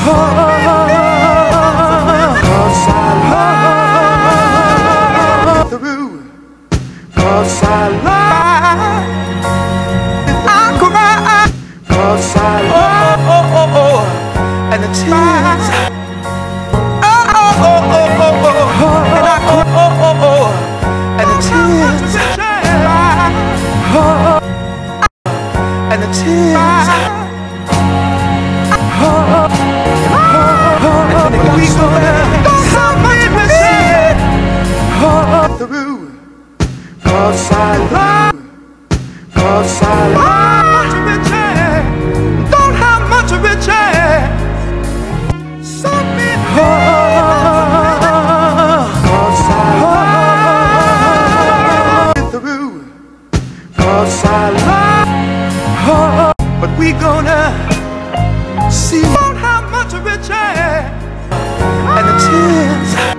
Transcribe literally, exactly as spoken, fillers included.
'cause I love through, 'cause I love, I cry, 'cause I love, oh, oh, oh, oh, and the tears, oh, oh, oh, oh, oh, oh, and I cry, oh, oh, oh, and the tears, oh, and the tears, oh, and then we gonna go somewhere through, 'cause I love, 'cause I love riches, don't have much riches, so many, oh, 'cause I love through, 'cause I love, oh, but we gonna see, don't have much riches, and the tears.